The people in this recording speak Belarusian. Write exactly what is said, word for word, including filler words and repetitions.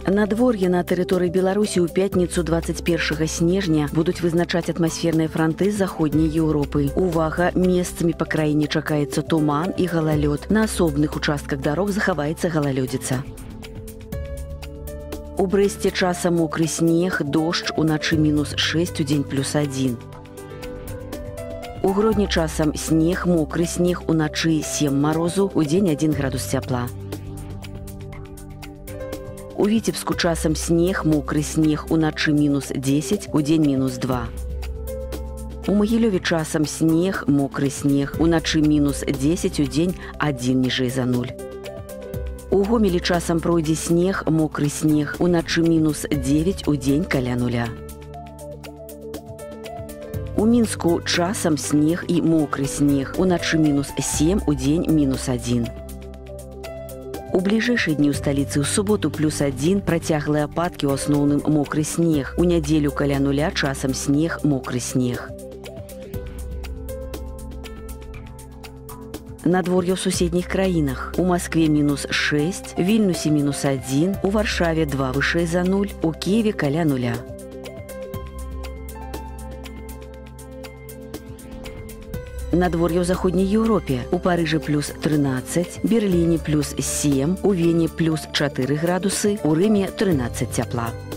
Надвор'е на тэрыторыі Беларусі ў пятніцу двадцать першага снежня будуць вызначаць атмасферныя франты з заходняй Еўропы. Увага! Месцамі па краіне чакаецца туман і галалёд. На асобных участках дарог захаваецца галалёдзіца. У Брэсце часам мокры снег, дождж, уначы мінус шэсць, удзень плюс адзін. У Гродні часам снег, мокры снег, уначы сем марозу, удзень адзін градус цяпла. У Віцебску часам снег, мокры снег, уначы мінус дзесяць, удзень мінус два. У Магілёве часам снег, мокры снег, уначы мінус дзесяць, удзень адзін ніжэй за нуль. У Гомелі часам пройдзе снег, мокры снег, уначы мінус дзевяць, удзень каля нуля. У Мінску часам снег і мокры снег, уначы мінус сем, удзень мінус адзін. У бліжэйшыя дні ў сталіцы ў суботу плюс адзін, працяглыя ападкі, ў асноўным мокры снег. У нядзелю каля нуля часам снег, мокры снег. Надвор'е ў суседніх краінах. У Маскве мінус шэсць, Вільнюсе мінус адзін, у Варшаве два вышэй за нуль, у Кіеве каля нуля. Надвор'е ў заходняй Еўропе. У Парыжы плюс трынаццаць, Берліне плюс сем, у Вене плюс чатыры градусы, у Рыме трынаццаць цяпла.